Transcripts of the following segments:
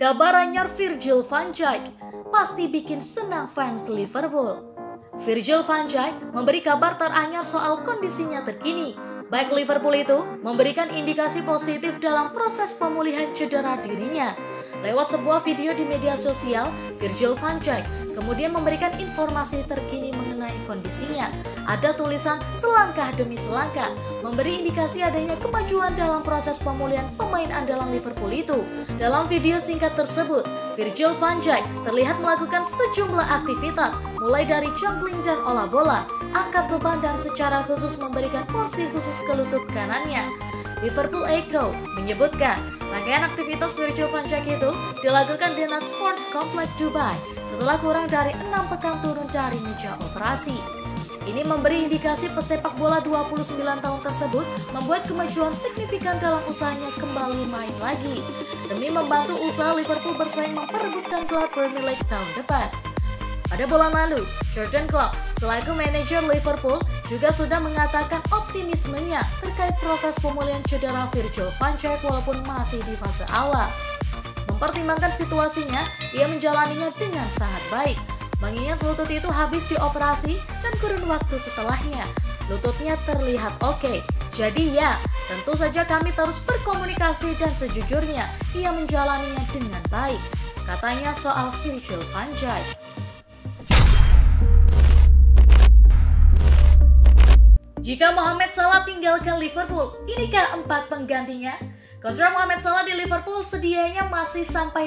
Kabar anyar Virgil van Dijk pasti bikin senang fans Liverpool. Virgil van Dijk memberi kabar teranyar soal kondisinya terkini. Baik Liverpool itu memberikan indikasi positif dalam proses pemulihan cedera dirinya. Lewat sebuah video di media sosial, Virgil van Dijk kemudian memberikan informasi terkini mengenai kondisinya. Ada tulisan selangkah demi selangkah, memberi indikasi adanya kemajuan dalam proses pemulihan pemain andalan Liverpool itu. Dalam video singkat tersebut, Virgil van Dijk terlihat melakukan sejumlah aktivitas, mulai dari juggling dan olah bola, angkat beban dan secara khusus memberikan porsi khusus ke lutut kanannya. Liverpool Echo menyebutkan rangkaian aktivitas Virgil van Dijk itu dilakukan di Nas Sports Complex Dubai setelah kurang dari 6 pekan turun dari meja operasi. Ini memberi indikasi pesepak bola 29 tahun tersebut membuat kemajuan signifikan dalam usahanya kembali main lagi demi membantu usaha Liverpool bersaing memperebutkan gelar Premier League tahun depan. Pada bulan lalu, Jurgen Klopp selaku manajer Liverpool juga sudah mengatakan optimismenya terkait proses pemulihan cedera Virgil van Dijk walaupun masih di fase awal. Mempertimbangkan situasinya, ia menjalaninya dengan sangat baik. Mengingat lutut itu habis dioperasi dan kurun waktu setelahnya, lututnya terlihat oke. Jadi ya, tentu saja kami terus berkomunikasi dan sejujurnya ia menjalaninya dengan baik, katanya soal Virgil van Dijk. Jika Mohamed Salah tinggalkan Liverpool, inikah 4 penggantinya? Kontrak Mohamed Salah di Liverpool sedianya masih sampai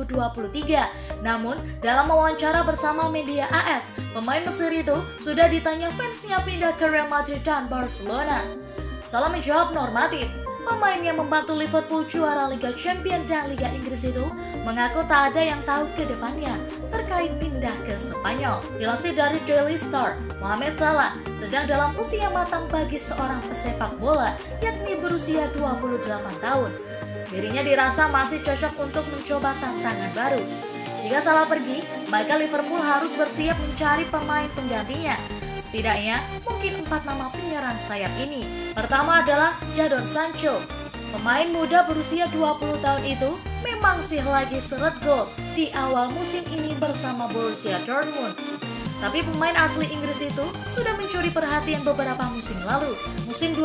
2023. Namun, dalam wawancara bersama media AS, pemain Mesir itu sudah ditanya fansnya pindah ke Real Madrid dan Barcelona. Salah menjawab normatif. Pemain yang membantu Liverpool juara Liga Champions dan Liga Inggris itu mengaku tak ada yang tahu ke depannya terkait pindah ke Spanyol. Dilansir dari Daily Star, Mohamed Salah sedang dalam usia matang bagi seorang pesepak bola, yakni berusia 28 tahun. Dirinya dirasa masih cocok untuk mencoba tantangan baru. Jika Salah pergi, maka Liverpool harus bersiap mencari pemain penggantinya. Setidaknya mungkin 4 nama penyerang sayap ini. Pertama adalah Jadon Sancho. Pemain muda berusia 20 tahun itu memang sih lagi seret gol di awal musim ini bersama Borussia Dortmund. Tapi pemain asli Inggris itu sudah mencuri perhatian beberapa musim lalu. Musim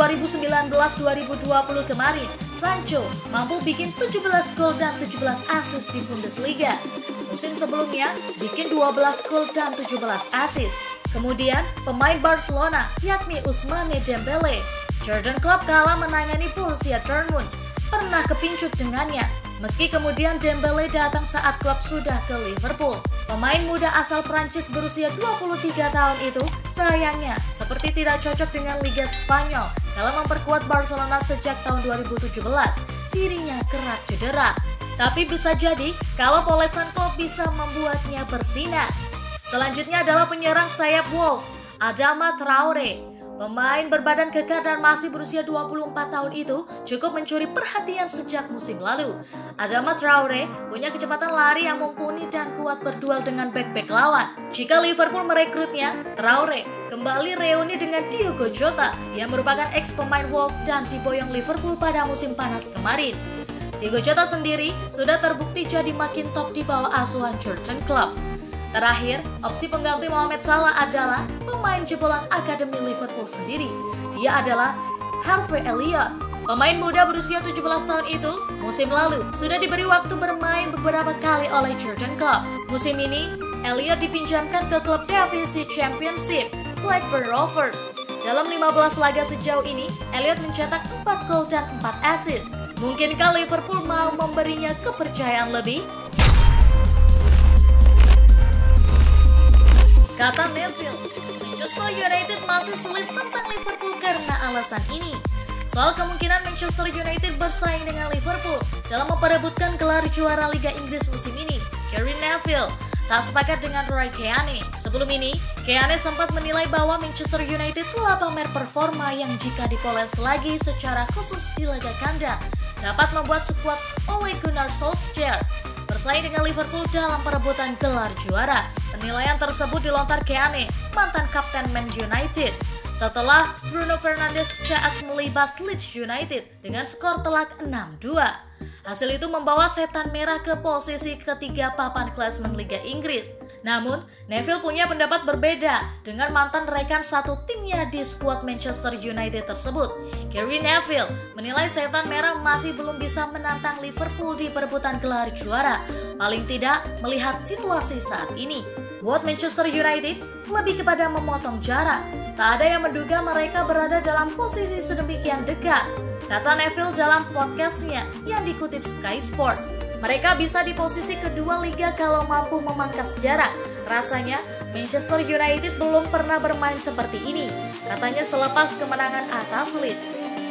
2019-2020 kemarin, Sancho mampu bikin 17 gol dan 17 assist di Bundesliga. Musim sebelumnya bikin 12 gol dan 17 assist. Kemudian pemain Barcelona yakni Ousmane Dembele. Jurgen Klopp kala menangani Borussia Dortmund pernah kepincut dengannya. Meski kemudian Dembele datang saat klub sudah ke Liverpool. Pemain muda asal Prancis berusia 23 tahun itu sayangnya seperti tidak cocok dengan Liga Spanyol. Dalam memperkuat Barcelona sejak tahun 2017, dirinya kerap cedera. Tapi bisa jadi kalau polesan Klopp bisa membuatnya bersinar. Selanjutnya adalah penyerang sayap Wolves, Adama Traore. Pemain berbadan kekar dan masih berusia 24 tahun itu cukup mencuri perhatian sejak musim lalu. Adama Traore punya kecepatan lari yang mumpuni dan kuat berduel dengan bek-bek lawan. Jika Liverpool merekrutnya, Traore kembali reuni dengan Diogo Jota yang merupakan ex-pemain Wolves dan diboyong Liverpool pada musim panas kemarin. Diogo Jota sendiri sudah terbukti jadi makin top di bawah asuhan Jurgen Klopp. Terakhir, opsi pengganti Mohamed Salah adalah pemain jebolan Akademi Liverpool sendiri. Dia adalah Harvey Elliott. Pemain muda berusia 17 tahun itu musim lalu sudah diberi waktu bermain beberapa kali oleh Jurgen Klopp. Musim ini, Elliott dipinjamkan ke klub divisi Championship, Blackburn Rovers. Dalam 15 laga sejauh ini, Elliott mencetak 4 gol dan 4 assist. Mungkinkah Liverpool mau memberinya kepercayaan lebih? Kata Neville, Manchester United masih sulit tentang Liverpool karena alasan ini. Soal kemungkinan Manchester United bersaing dengan Liverpool dalam memperebutkan gelar juara Liga Inggris musim ini, Gary Neville tak sepakat dengan Roy Keane. Sebelum ini, Keane sempat menilai bahwa Manchester United telah pamer performa yang jika dipoles lagi secara khusus di laga kandang dapat membuat skuad Ole Gunnar Solskjaer bersaing dengan Liverpool dalam perebutan gelar juara. Penilaian tersebut dilontar Keane, mantan kapten Man United, setelah Bruno Fernandes caas melibas Leeds United dengan skor telak 6-2. Hasil itu membawa Setan Merah ke posisi ketiga papan klasemen Liga Inggris. Namun, Neville punya pendapat berbeda dengan mantan rekan satu timnya di skuad Manchester United tersebut. Gary Neville menilai Setan Merah masih belum bisa menantang Liverpool di perebutan gelar juara, paling tidak melihat situasi saat ini. Buat Manchester United, lebih kepada memotong jarak. Tak ada yang menduga mereka berada dalam posisi sedemikian dekat, kata Neville dalam podcastnya yang dikutip Sky Sport. Mereka bisa di posisi kedua liga kalau mampu memangkas jarak. Rasanya Manchester United belum pernah bermain seperti ini, katanya selepas kemenangan atas Leeds.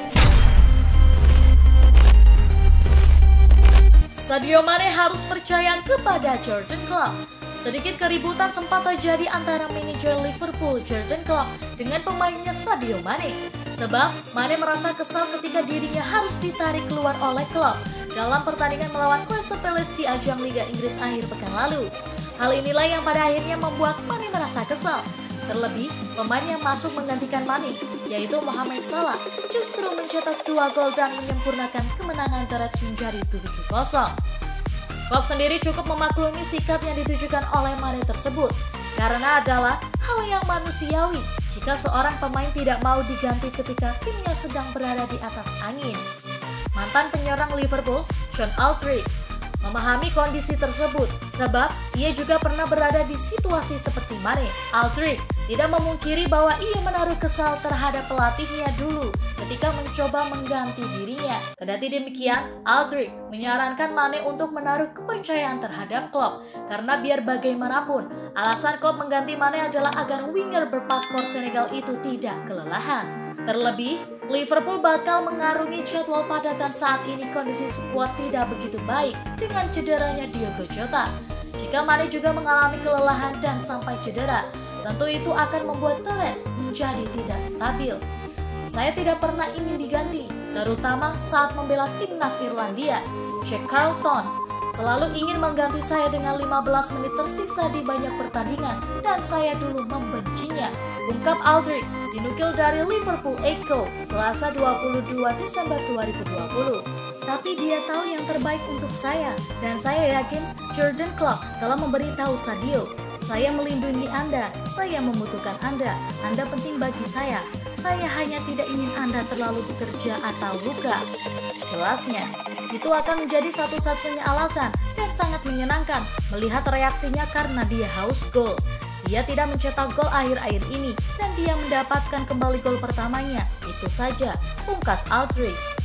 Sadio Mane harus percaya kepada Jurgen Klopp. Sedikit keributan sempat terjadi antara manajer Liverpool Jurgen Klopp dengan pemainnya Sadio Mane. Sebab Mane merasa kesal ketika dirinya harus ditarik keluar oleh Klopp dalam pertandingan melawan Crystal Palace di ajang Liga Inggris akhir pekan lalu. Hal inilah yang pada akhirnya membuat Mane merasa kesal. Terlebih, pemain yang masuk menggantikan Mane, yaitu Mohamed Salah, justru mencetak 2 gol dan menyempurnakan kemenangan The Reds menjadi 7-0. Klopp sendiri cukup memaklumi sikap yang ditujukan oleh Mane tersebut, karena adalah hal yang manusiawi jika seorang pemain tidak mau diganti ketika timnya sedang berada di atas angin. Mantan penyerang Liverpool, John Aldridge, memahami kondisi tersebut sebab ia juga pernah berada di situasi seperti Mane. Aldridge tidak memungkiri bahwa ia menaruh kesal terhadap pelatihnya dulu ketika mencoba mengganti dirinya. Kendati demikian, Aldridge menyarankan Mane untuk menaruh kepercayaan terhadap Klopp karena biar bagaimanapun, alasan Klopp mengganti Mane adalah agar winger berpaspor Senegal itu tidak kelelahan. Terlebih, Liverpool bakal mengarungi jadwal padatan saat ini kondisi skuad tidak begitu baik dengan cederanya Diogo Jota. Jika Mane juga mengalami kelelahan dan sampai cedera, tentu itu akan membuat The Reds menjadi tidak stabil. Saya tidak pernah ingin diganti, terutama saat membela timnas Irlandia. Jack Carlton selalu ingin mengganti saya dengan 15 menit tersisa di banyak pertandingan dan saya dulu membencinya, ungkap Aldridge, dinukil dari Liverpool Echo, Selasa 22 Desember 2020. Tapi dia tahu yang terbaik untuk saya, dan saya yakin Jurgen Klopp telah memberitahu Sadio, saya melindungi Anda, saya membutuhkan Anda penting bagi saya hanya tidak ingin Anda terlalu bekerja atau luka. Jelasnya, itu akan menjadi satu-satunya alasan dan sangat menyenangkan melihat reaksinya karena dia haus gol. Dia tidak mencetak gol akhir-akhir ini dan dia mendapatkan kembali gol pertamanya. Itu saja, pungkas Aldridge.